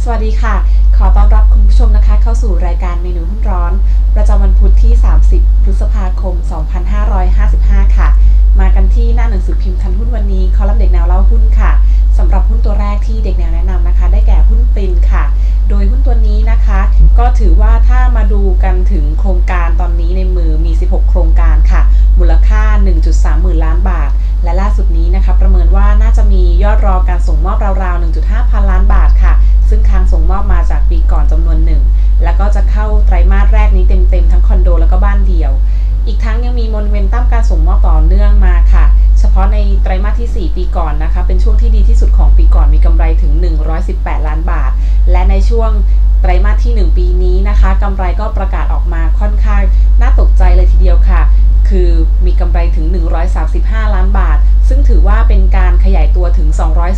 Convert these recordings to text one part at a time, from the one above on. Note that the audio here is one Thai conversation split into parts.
วัสดีค่ะขอต้อนรับคุณผู้ชมนะคะเข้าสู่รายการเมนูหุ้นร้อนประจำวันพุธที่30พฤษภาคม2555ค่ะมากันที่หน้าหนังสือพิมพ์ทันหุ้นวันนี้คอลัมน์เด็กแนวเล่าหุ้นค่ะสำหรับหุ้นตัวแรกที่เด็กแนวแนะนำนะคะได้แก่หุ้นปรินค่ะโดยหุ้นตัวนี้นะคะก็ถือว่าถ้ามาดูกันถึงโครงการตอนนี้ในมือมี16โครงการค่ะมูลค่า 1.3 หมื่นล้านบาทและล่าสุดนี้นะคะประเมินว่าน่าจะมียอดรอการส่งมอบราวๆ 1.5 พันล้านบาทค่ะซึ่งค้างส่งมอบมาจากปีก่อนจำนวนหนึ่งแล้วก็จะเข้าไตรมาสแรกนี้เต็มๆทั้งคอนโดแล้วก็บ้านเดี่ยวอีกทั้งยังมีโมเมนตัมการส่งมอบต่อเนื่องมาค่ะเฉพาะในไตรมาสที่4ปีก่อนนะคะเป็นช่วงที่ดีที่สุดของปีก่อนมีกำไรถึง118ล้านบาทและในช่วงไตรมาสที่1ปีนี้นะคะกำไรก็ประกาศออกมาค่อนข้างน่าตกใจเลยทีเดียวค่ะคือมีกำไรถึง135ล้านบาทซึ่งถือว่าเป็นการขยายตัวถึง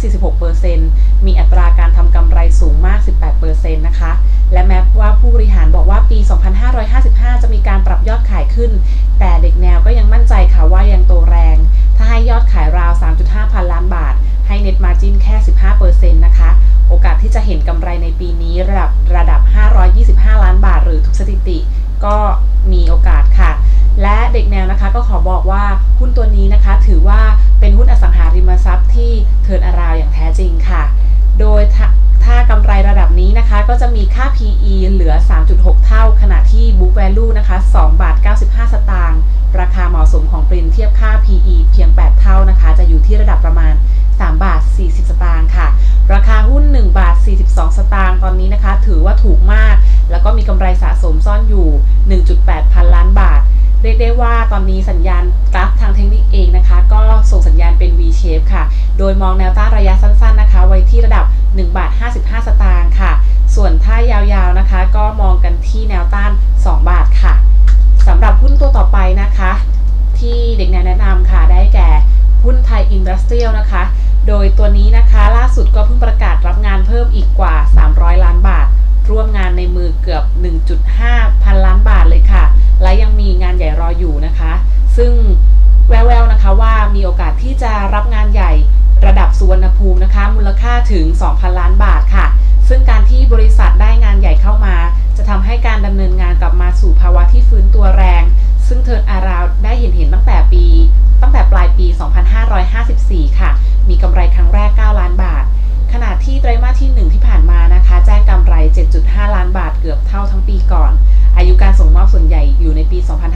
246% มีอัตราการทำกำไรสูงมาก 18% นะคะและแม้ว่าผู้บริหารบอกว่าปี 2555 จะมีการปรับยอดขายขึ้นแต่เด็กแนวก็ยังมั่นใจค่ะว่ายังโตแรงถ้าให้ยอดขายราว 3.5 พันล้านบาทให้ Net Margin แค่ 15% นะคะโอกาสที่จะเห็นกำไรในปีนี้ระดับ525ล้านบาทหรือทุกสถิติก็มีโอกาสค่ะและเด็กแนวนะคะก็ขอบอกว่าหุ้นตัวนี้นะคะถือว่าเป็นหุ้นอสังหาริมทรัพย์ที่เทิร์นอราวอย่างแท้จริงค่ะโดยถ้ากำไรระดับนี้นะคะก็จะมีค่า PE เหลือ 3.6 เท่าขณะที่ Book Value นะคะ2.95 สตางค์ราคาเหมาะสมของปรินเทียบค่า PE เพียง8เท่านะคะจะอยู่ที่ระดับประมาณ3.40 สตางค์ค่ะราคาหุ้น1.42 สตางค์ตอนนี้นะคะถือว่าถูกมากแล้วก็มีกำไรสะสมซ่อนอยู่ 1.8 พันล้านบาทเรียกได้ว่าตอนนี้สัญญาณกราฟทางเทคนิคเองนะคะก็ส่งสัญญาณเป็น V shape ค่ะโดยมองแนวต้านระยะสั้นๆนะคะไว้ที่ระดับ1.55 สตางค์ค่ะส่วนถ้ายาวๆนะคะก็มองกันที่แนวต้าน2 บาทค่ะสำหรับหุ้นตัวต่อไปนะคะที่เด็กแนวแนะนำค่ะได้แก่หุ้นไทยอินดัสเทรียลนะคะโดยตัวนี้นะคะล่าสุดก็เพิ่งประกาศรับงานเพิ่มอีกกว่า300ล้านบาทร่วมงานในมือเกือบ 1.5 พันล้านบาทเลยค่ะและยังมีงานใหญ่รออยู่นะคะซึ่งแววๆนะคะว่ามีโอกาสที่จะรับงานใหญ่ระดับสุวรรณภูมินะคะมูลค่าถึง 2,000 ล้านบาทค่ะซึ่งการที่บริษัทได้งานใหญ่เข้ามาจะทำให้การดำเนินงานกลับมาสู่ภาวะที่ฟื้นตัวแรงซึ่งเทิร์นอาราวด์ได้เห็นตั้งแต่ปลายปี 2554 ค่ะมีกำไรครั้งแรก 9 ล้านบาทขณะที่ไตรมาสที่1ที่ผ่านมานะคะแจ้งกำไร 7.5 ล้านบาทเกือบเท่าทั้งปีก่อนอายุการส่งมอบส่วนใหญ่อยู่ในปี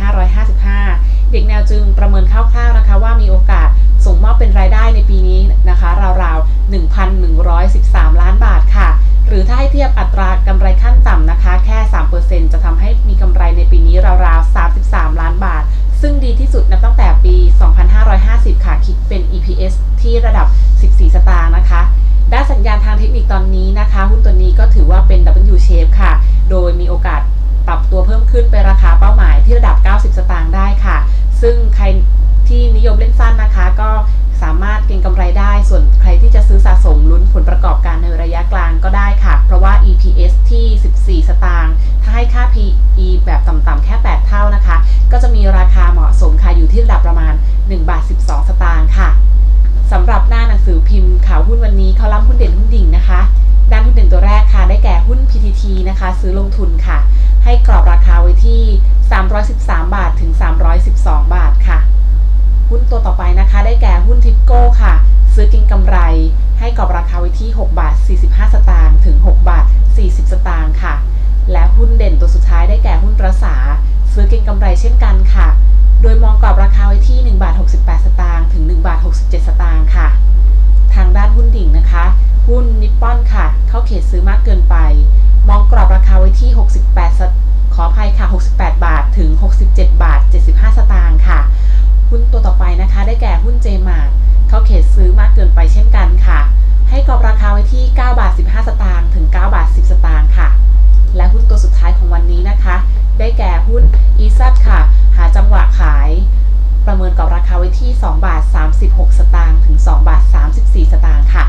2555 เด็กแนวจึงประเมินคร่าวๆนะคะว่ามีโอกาสส่งมอบเป็นรายได้ในปีนี้นะคะราวๆ 1,113 ล้านบาทค่ะหรือถ้าให้เทียบอัตรากำไรขั้นต่ำนะคะแค่ 3% จะทำให้มีกำไรในปีนี้ราวๆ 33 ล้านบาทซึ่งดีที่สุดนับตั้งแต่ปี 2550 ค่ะคิดเป็น EPS ที่ระดับ 14 สตางค์นะคะด้านสัญญาณทางเทคนิคตอนนี้นะคะหุ้นตัวนี้ก็ถือว่าเป็น W shape ค่ะโดยมีโอกาสปรับตัวเพิ่มขึ้นไปราคาเป้าหมายที่ระดับ 90 สตางค์ได้ค่ะซึ่งใครที่นิยมเล่นสั้นนะคะก็สามารถเก็งกำไรได้ส่วนใครที่จะซื้อสะสมลุ้นผลประกอบการในระยะกลางก็ได้ค่ะเพราะว่า EPS ที่ 14 สตางค์ถ้าให้ค่า PE แบบต่ำๆแค่8เท่านะคะก็จะมีราคาเหมาะสมค่ะอยู่ที่ระดับประมาณ1.12 สตางค์ค่ะสำหรับหน้าหนังสือพิมพ์ข่าวหุ้นวันนี้คอลัมน์หุ้นเด่นหุ้นดิ่งนะคะด้านหุ้นเด่นตัวแรกค่ะได้แก่หุ้น PTT นะคะซื้อลงทุนค่ะให้กรอบราคาไว้ที่313 บาทถึง312 บาทค่ะหุ้นตัวต่อไปนะคะได้แก่หุ้นทิปโก้ค่ะซื้อเก็งกำไรให้กรอบราคาไว้ที่6 บาท 45 สตางค์ถึง6 บาท 40 สตางค์ค่ะและหุ้นเด่นตัวสุดท้ายได้แก่หุ้นประสาซื้อเก็งกำไรเช่นกันค่ะโดยมองกรอบราคาไว้ที่1 บาท 68 สตางค์ถึง1 บาท 67 สตางค์ค่ะทางด้านหุ้นดิ่งนะคะหุ้นนิปปอนค่ะเข้าเขตซื้อมากเกินไปมองกรอบราคาไว้ที่ขออภัยค่ะ68 บาทถึง67 บาท 75 สตางค์ค่ะหุ้นตัวต่อไปนะคะได้แก่หุ้นเจมาร์ทเข้าเขตซื้อมากเกินไปเช่นกันค่ะให้กรอบราคาไว้ที่9 บาท 15 สตางค์ถึง9 บาท 10 สตางค์ค่ะและหุ้นตัวสุดท้ายของวันนี้นะคะได้แก่หุ้น ESAT ค่ะหาจังหวะขายประเมินกรอบราคาไว้ที่2 บาท 36 สตางค์ถึง2 บาท 34 สตางค์ค่ะ